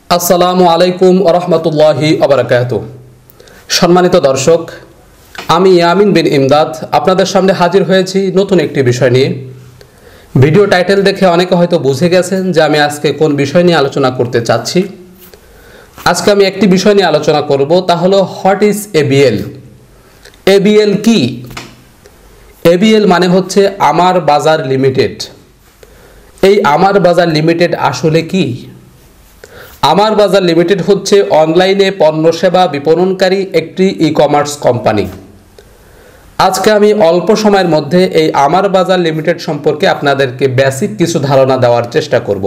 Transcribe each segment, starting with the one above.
আসসালামু আলাইকুম ওরহমতুল্লাহি ওবারাকাতুহু। সম্মানিত দর্শক, আমি ইয়ামিন বিন ইমদাদ আপনাদের সামনে হাজির হয়েছি নতুন একটি বিষয় নিয়ে। ভিডিও টাইটেল দেখে অনেকে হয়তো বুঝে গেছেন যে আমি আজকে কোন বিষয় নিয়ে আলোচনা করতে চাচ্ছি। আজকে আমি একটি বিষয় নিয়ে আলোচনা করব, তা হলো হোয়াট ইজ এবিএল। এবিএল কি? এবিএল মানে হচ্ছে আমার বাজার লিমিটেড। এই আমার বাজার লিমিটেড আসলে কি? আমার বাজার লিমিটেড হচ্ছে অনলাইনে পণ্য সেবা বিপণনকারী একটি ই-কমার্স কোম্পানি। আজকে আমি অল্প সময়ের মধ্যে এই আমার বাজার লিমিটেড সম্পর্কে আপনাদেরকে বেসিক কিছু ধারণা দেওয়ার চেষ্টা করব।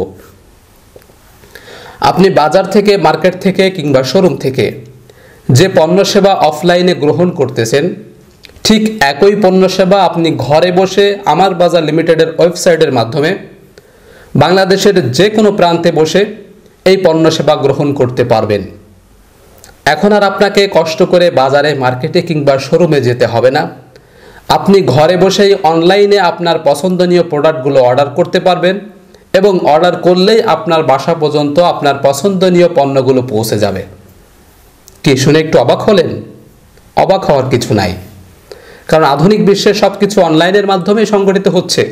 আপনি বাজার থেকে, মার্কেট থেকে কিংবা শোরুম থেকে যে পণ্য সেবা অফলাইনে গ্রহণ করতেছেন, ঠিক একই পণ্য সেবা আপনি ঘরে বসে আমার বাজার লিমিটেডের ওয়েবসাইটের মাধ্যমে বাংলাদেশের যে কোনো প্রান্তে বসে এই পণ্য সেবা গ্রহণ করতে পারবেন। এখন আর আপনাকে কষ্ট করে বাজারে, মার্কেটে কিংবা শোরুমে যেতে হবে না। আপনি ঘরে বসেই অনলাইনে আপনার পছন্দনীয় প্রোডাক্টগুলো অর্ডার করতে পারবেন এবং অর্ডার করলেই আপনার বাসা পর্যন্ত আপনার পছন্দনীয় পণ্যগুলো পৌঁছে যাবে। কি শুনে একটু অবাক হলেন? অবাক হওয়ার কিছু নাই, কারণ আধুনিক বিশ্বে সব কিছু অনলাইনের মাধ্যমে সংগঠিত হচ্ছে।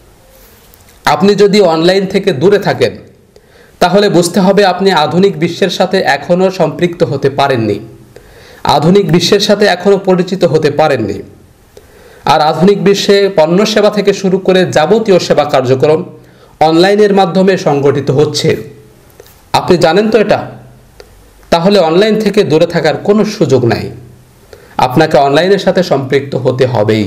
আপনি যদি অনলাইন থেকে দূরে থাকেন, তাহলে বুঝতে হবে আপনি আধুনিক বিশ্বের সাথে এখনও সম্পৃক্ত হতে পারেননি, আধুনিক বিশ্বের সাথে এখনও পরিচিত হতে পারেননি। আর আধুনিক বিশ্বে পণ্য সেবা থেকে শুরু করে যাবতীয় সেবা কার্যক্রম অনলাইনের মাধ্যমে সংগঠিত হচ্ছে। আপনি জানেন তো এটা? তাহলে অনলাইন থেকে দূরে থাকার কোনো সুযোগ নাই, আপনাকে অনলাইনের সাথে সম্পৃক্ত হতে হবেই।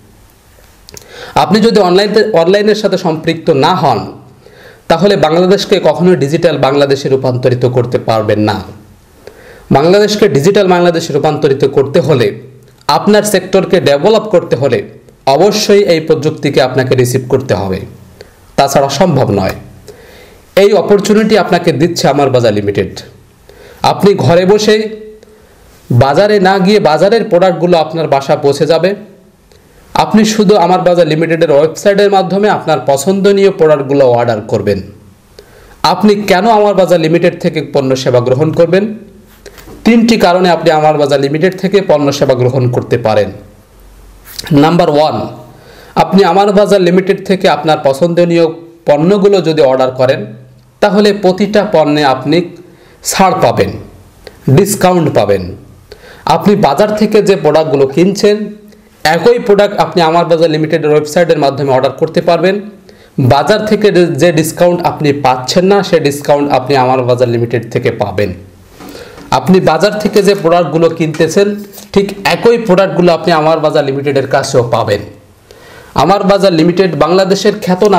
আপনি যদি অনলাইনের সাথে সম্পৃক্ত না হন, তাহলে বাংলাদেশকে কখনোই ডিজিটাল বাংলাদেশে রূপান্তরিত করতে পারবেন না। বাংলাদেশকে ডিজিটাল বাংলাদেশে রূপান্তরিত করতে হলে, আপনার সেক্টরকে ডেভেলপ করতে হলে অবশ্যই এই প্রযুক্তিকে আপনাকে রিসিভ করতে হবে, তাছাড়া সম্ভব নয়। এই অপরচুনিটি আপনাকে দিচ্ছে আমার বাজার লিমিটেড। আপনি ঘরে বসে বাজারে না গিয়ে বাজারের প্রোডাক্টগুলো আপনার বাসা পৌঁছে যাবে। আপনি শুধু আমার বাজার লিমিটেডের ওয়েবসাইটের মাধ্যমে আপনার পছন্দনীয় প্রোডাক্টগুলো অর্ডার করবেন। আপনি কেন আমার বাজার লিমিটেড থেকে পণ্য সেবা গ্রহণ করবেন? 3টি কারণে আপনি আমার বাজার লিমিটেড থেকে পণ্য সেবা গ্রহণ করতে পারেন। নাম্বার 1, আপনি আমার বাজার লিমিটেড থেকে আপনার পছন্দনীয় পণ্যগুলো যদি অর্ডার করেন, তাহলে প্রতিটা পণ্যে আপনি ছাড় পাবেন, ডিসকাউন্ট পাবেন। আপনি বাজার থেকে যে প্রোডাক্টগুলো কিনছেন, একই প্রোডাক্ট আপনি আমার বাজার লিমিটেডের ওয়েবসাইটের মাধ্যমে অর্ডার করতে পারবেন। বাজার থেকে যে ডিসকাউন্ট আপনি পাচ্ছেন না, সে ডিসকাউন্ট আপনি আমার বাজার লিমিটেড থেকে পাবেন। আপনি বাজার থেকে যে প্রোডাক্টগুলো কিনতেছেন, ঠিক একই প্রোডাক্টগুলো আপনি আমার বাজার লিমিটেডের কাছেও পাবেন। আমার বাজার লিমিটেড বাংলাদেশের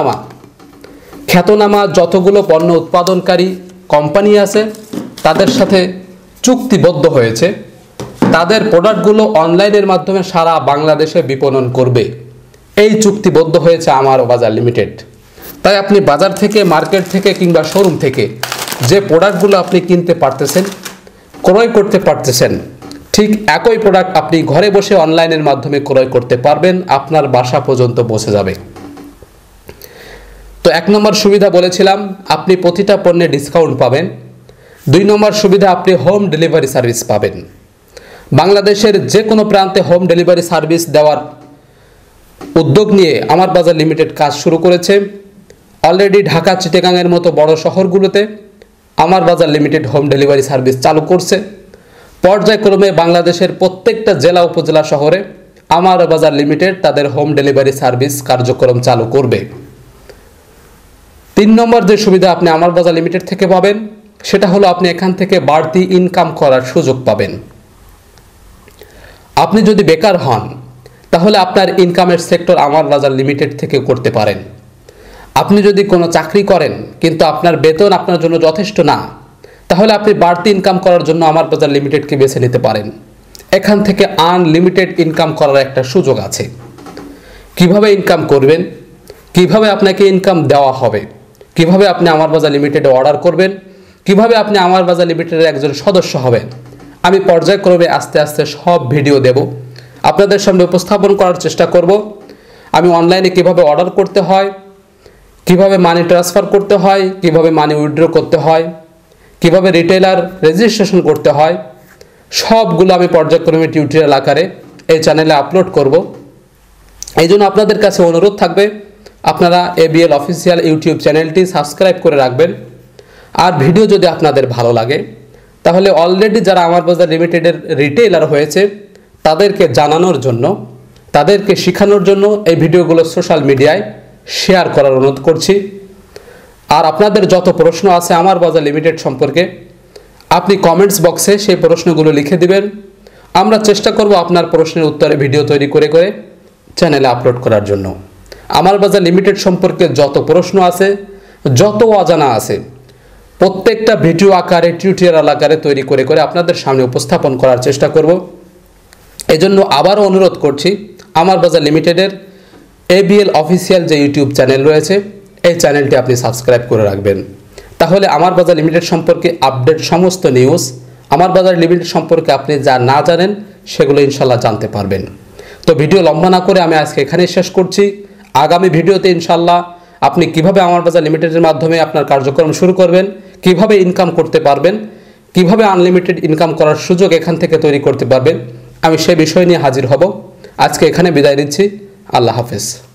খ্যাতনামা যতগুলো পণ্য উৎপাদনকারী কোম্পানি আছে, তাদের সাথে চুক্তিবদ্ধ হয়েছে। তাদের প্রোডাক্টগুলো অনলাইনের মাধ্যমে সারা বাংলাদেশে বিপণন করবে। এই চুক্তিবদ্ধ হয়েছে আমার বাজার লিমিটেড। তাই আপনি বাজার থেকে, মার্কেট থেকে কিংবা শোরুম থেকে যে প্রোডাক্টগুলো আপনি কিনতে পারতেছেন, ক্রয় করতে পারতেছেন, ঠিক একই প্রোডাক্ট আপনি ঘরে বসে অনলাইনের মাধ্যমে ক্রয় করতে পারবেন, আপনার বাসা পর্যন্ত পৌঁছে যাবে। তো 1 নম্বর সুবিধা বলেছিলাম, আপনি প্রতিটা পণ্যে ডিসকাউন্ট পাবেন। 2 নম্বর সুবিধা, আপনি হোম ডেলিভারি সার্ভিস পাবেন। বাংলাদেশের যে কোনো প্রান্তে হোম ডেলিভারি সার্ভিস দেওয়ার উদ্যোগ নিয়ে আমার বাজার লিমিটেড কাজ শুরু করেছে। অলরেডি ঢাকা, চিটাগাংয়ের মতো বড় শহরগুলোতে আমার বাজার লিমিটেড হোম ডেলিভারি সার্ভিস চালু করছে। পর্যায়ক্রমে বাংলাদেশের প্রত্যেকটা জেলা, উপজেলা শহরে আমার বাজার লিমিটেড তাদের হোম ডেলিভারি সার্ভিস কার্যক্রম চালু করবে। 3 নম্বর যে সুবিধা আপনি আমার বাজার লিমিটেড থেকে পাবেন, সেটা হলো আপনি এখান থেকে বাড়তি ইনকাম করার সুযোগ পাবেন। আপনি যদি বেকার হন, তাহলে আপনার ইনকামের সেক্টর আমার বাজার লিমিটেড থেকে করতে পারেন। আপনি যদি কোনো চাকরি করেন কিন্তু আপনার বেতন আপনার জন্য যথেষ্ট না, তাহলে আপনি বাড়তি ইনকাম করার জন্য আমার বাজার লিমিটেডকে বেছে নিতে পারেন। এখান থেকে আনলিমিটেড ইনকাম করার একটা সুযোগ আছে। কিভাবে ইনকাম করবেন, কিভাবে আপনাকে ইনকাম দেওয়া হবে, কিভাবে আপনি আমার বাজার লিমিটেডে অর্ডার করবেন, কিভাবে আপনি আমার বাজার লিমিটেডের একজন সদস্য হবেন, আমি পর্যায়ক্রমে আস্তে আস্তে সব ভিডিও দেব, আপনাদের সামনে উপস্থাপন করার চেষ্টা করব। আমি অনলাইনে কিভাবে অর্ডার করতে হয়, কিভাবে মানি ট্রান্সফার করতে হয়, কিভাবে মানি উইথড্র করতে হয়, কিভাবে রিটেলার রেজিস্ট্রেশন করতে হয়, সবগুলো আমি পর্যায়ক্রমে টিউটোরিয়াল আকারে এই চ্যানেলে আপলোড করব। এই জন্য আপনাদের কাছে অনুরোধ থাকবে আপনারা ABL অফিসিয়াল ইউটিউব চ্যানেলটি সাবস্ক্রাইব করে রাখবেন। আর ভিডিও যদি আপনাদের ভালো লাগে তাহলে অলরেডি যারা আমার বাজার লিমিটেডের রিটেইলার হয়েছে তাদেরকে জানানোর জন্য, তাদেরকে শেখানোর জন্য এই ভিডিওগুলো সোশ্যাল মিডিয়ায় শেয়ার করার অনুরোধ করছি। আর আপনাদের যত প্রশ্ন আছে আমার বাজার লিমিটেড সম্পর্কে আপনি কমেন্টস বক্সে সেই প্রশ্নগুলো লিখে দিবেন। আমরা চেষ্টা করব আপনার প্রশ্নের উত্তরে ভিডিও তৈরি করে করে চ্যানেলে আপলোড করার জন্য। আমার বাজার লিমিটেড সম্পর্কে যত প্রশ্ন আছে, যত অজানা আছে, প্রত্যেকটা ভিডিও আকারে টিউটোরিয়াল আকারে তৈরি করে করে আপনাদের সামনে উপস্থাপন করার চেষ্টা করব। এজন্য আবারও অনুরোধ করছি আমার বাজার লিমিটেডের ABL অফিসিয়াল যে ইউটিউব চ্যানেল রয়েছে এই চ্যানেলটি আপনি সাবস্ক্রাইব করে রাখবেন। তাহলে আমার বাজার লিমিটেড সম্পর্কে আপডেট সমস্ত নিউজ, আমার বাজার লিমিটেড সম্পর্কে আপনি যা না জানেন সেগুলো ইনশাল্লাহ জানতে পারবেন। তো ভিডিও লম্বা না করে আমি আজকে এখানেই শেষ করছি। আগামী ভিডিওতে ইনশাল্লাহ আপনি কিভাবে আমার বাজার লিমিটেডের মাধ্যমে আপনার কার্যক্রম শুরু করবেন, কিভাবে ইনকাম করতে পারবেন, কিভাবে আনলিমিটেড ইনকাম করার সুযোগ এখান থেকে তৈরি করতে পারবেন, আমি সে বিষয় নিয়ে হাজির হব। আজকে এখানে বিদায় নিচ্ছি। আল্লাহ হাফেজ।